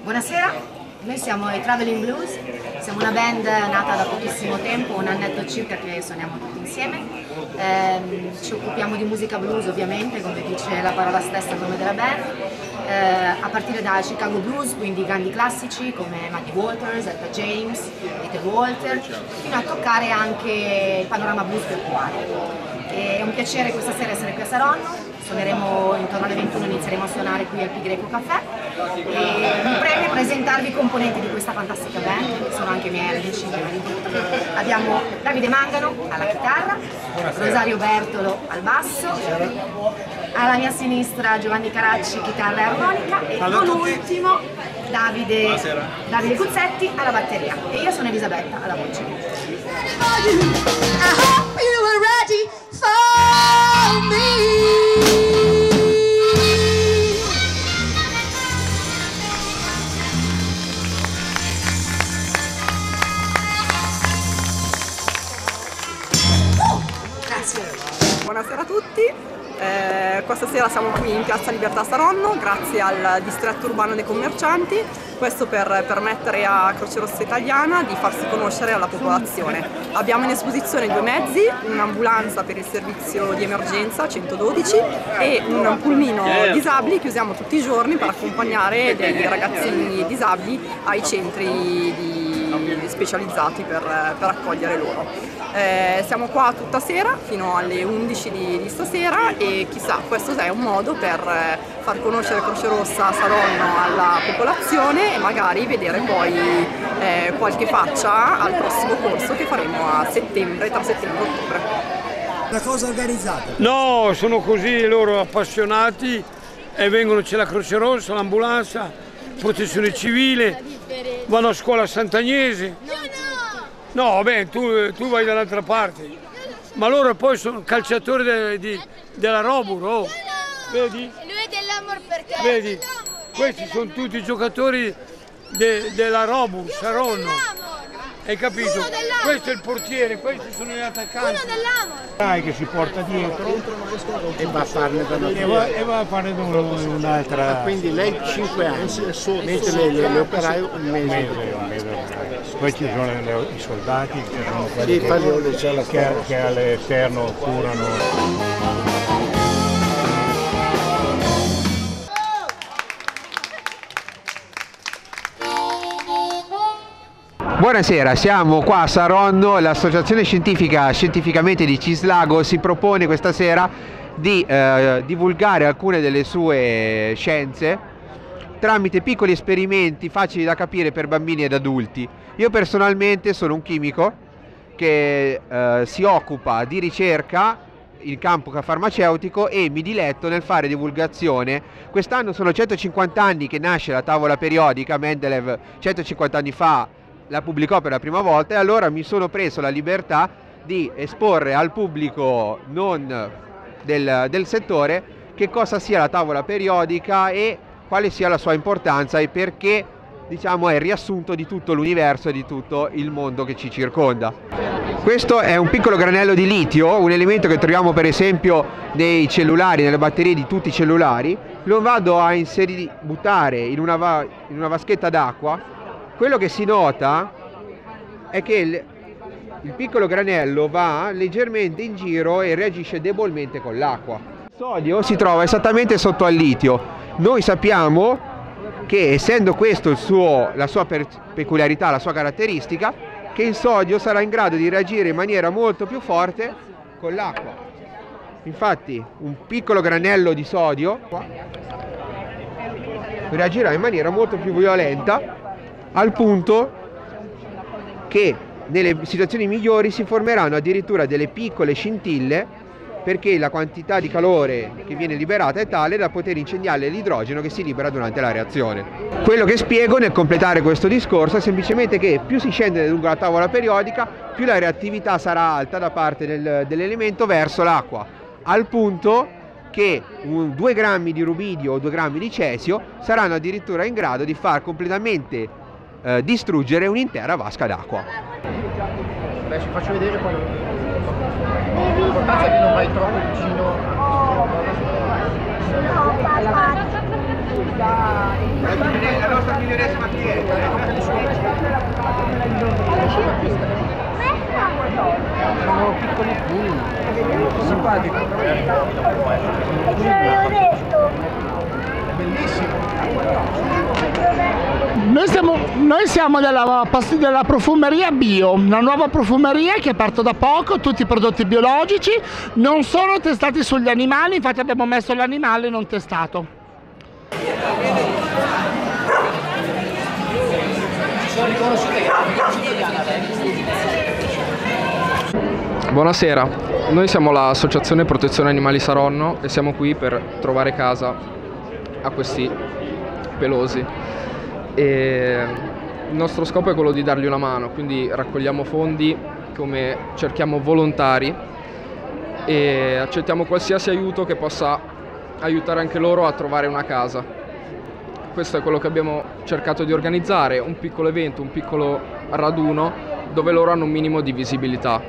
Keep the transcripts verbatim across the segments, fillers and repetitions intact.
Buonasera, noi siamo i Traveling Blues, siamo una band nata da pochissimo tempo, un annetto circa che suoniamo tutti insieme. Eh, ci occupiamo di musica blues ovviamente, come dice la parola stessa, il nome della band, eh, a partire da Chicago Blues, quindi grandi classici come Muddy Waters, Etta James, Little Walter, fino a toccare anche il panorama blues più attuale. È un piacere questa sera essere qui a Saronno. Suoneremo intorno alle ventuno, inizieremo a suonare qui al Pi Greco Caffè e mi preme presentarvi i componenti di questa fantastica band, che sono anche i miei amici prima di tutto. Abbiamo Davide Mangano alla chitarra, Rosario Bertolo al basso, alla mia sinistra Giovanni Caracci, chitarra e armonica, e non ultimo Davide, Davide Guzzetti alla batteria, e io sono Elisabetta alla voce. Buonasera a tutti, eh, questa sera siamo qui in Piazza Libertà Saronno grazie al distretto urbano dei commercianti, questo per permettere a Croce Rossa Italiana di farsi conoscere alla popolazione. Abbiamo in esposizione due mezzi, un'ambulanza per il servizio di emergenza centododici e un pulmino disabili che usiamo tutti i giorni per accompagnare dei ragazzini disabili ai centri di specializzati per, per accogliere loro. Eh, siamo qua tutta sera fino alle undici di, di stasera e chissà, questo è un modo per eh, far conoscere Croce Rossa Saronno alla popolazione e magari vedere poi eh, qualche faccia al prossimo corso che faremo a settembre, tra settembre e ottobre. Una cosa organizzata? No, sono così loro appassionati e vengono, c'è la Croce Rossa, l'ambulanza, protezione civile, vanno a scuola a Sant'Agnese. No, beh, tu, tu vai dall'altra parte, ma loro poi sono calciatori de, de, della Robur, oh. Vedi? Lui è dell'Amor perché? Vedi? Questi sono tutti giocatori de, della Robur, Saronno. Hai capito? Questo è il portiere, questi sono gli attaccanti. Uno dell'Amor. Dai, che si porta dietro e va a farne e va, e va a fare un'altra. Quindi lei cinque anni, mentre lei le operaio un mese. Un mese, un mese. Poi ci sono le, i soldati che sono quelli Sì, che, che, che all'esterno curano. Buonasera, siamo qua a Saronno, l'associazione scientifica Scientificamente di Cislago si propone questa sera di eh, divulgare alcune delle sue scienze tramite piccoli esperimenti facili da capire per bambini ed adulti. Io personalmente sono un chimico che eh, si occupa di ricerca in campo farmaceutico e mi diletto nel fare divulgazione. Quest'anno sono centocinquanta anni che nasce la tavola periodica, Mendeleev centocinquanta anni fa la pubblicò per la prima volta e allora mi sono preso la libertà di esporre al pubblico non del, del settore che cosa sia la tavola periodica e quale sia la sua importanza e perché, diciamo, è il riassunto di tutto l'universo e di tutto il mondo che ci circonda. Questo è un piccolo granello di litio, un elemento che troviamo per esempio nei cellulari, nelle batterie di tutti i cellulari. Lo vado a inserire, buttare in una, va, in una vaschetta d'acqua. Quello che si nota è che il, il piccolo granello va leggermente in giro e reagisce debolmente con l'acqua. Il sodio si trova esattamente sotto al litio. Noi sappiamo che, essendo questo il suo, la sua peculiarità, la sua caratteristica, che il sodio sarà in grado di reagire in maniera molto più forte con l'acqua. Infatti un piccolo granello di sodio reagirà in maniera molto più violenta, al punto che nelle situazioni migliori si formeranno addirittura delle piccole scintille, perché la quantità di calore che viene liberata è tale da poter incendiare l'idrogeno che si libera durante la reazione. Quello che spiego nel completare questo discorso è semplicemente che più si scende lungo la tavola periodica, più la reattività sarà alta da parte del, dell'elemento verso l'acqua, al punto che un, due grammi di rubidio o due grammi di cesio saranno addirittura in grado di far completamente eh, distruggere un'intera vasca d'acqua. Adesso faccio vedere poi. L'importanza è che non vai troppo vicino. No, papà. nostra miglioresima cliente. Sono piccoli pugni. Simpatico. È bellissimo. Noi siamo, noi siamo della, della profumeria Bio, una nuova profumeria che è aperta da poco, tutti i prodotti biologici, non sono testati sugli animali, infatti abbiamo messo l'animale non testato. Buonasera, noi siamo l'associazione Protezione Animali Saronno e siamo qui per trovare casa a questi pelosi. E il nostro scopo è quello di dargli una mano, quindi raccogliamo fondi, come cerchiamo volontari e accettiamo qualsiasi aiuto che possa aiutare anche loro a trovare una casa. Questo è quello che abbiamo cercato di organizzare, un piccolo evento, un piccolo raduno dove loro hanno un minimo di visibilità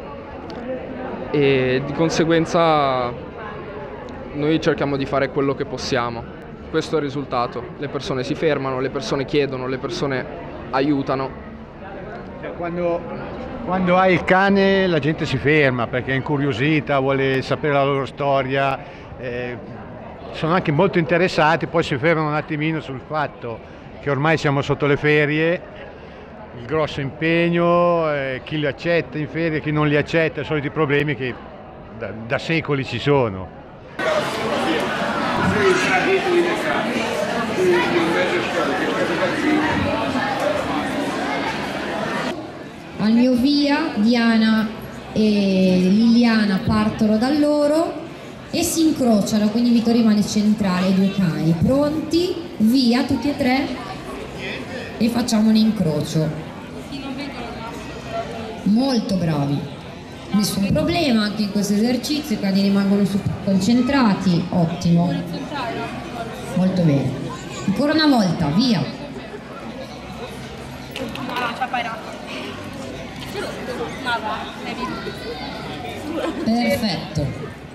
e di conseguenza noi cerchiamo di fare quello che possiamo. Questo è il risultato, le persone si fermano, le persone chiedono, le persone aiutano. Quando, quando hai il cane la gente si ferma perché è incuriosita, vuole sapere la loro storia, eh, sono anche molto interessati, poi si fermano un attimino sul fatto che ormai siamo sotto le ferie, il grosso impegno, eh, chi li accetta in ferie, chi non li accetta, i soliti problemi che da, da secoli ci sono. Al mio via Diana e Liliana partono da loro e si incrociano, quindi Vito rimane centrale, i due cani pronti, via tutti e tre e facciamo un incrocio. Molto bravi, nessun problema anche in questo esercizio, i cani rimangono concentrati, ottimo, molto bene. Ancora una volta, via. Perfetto.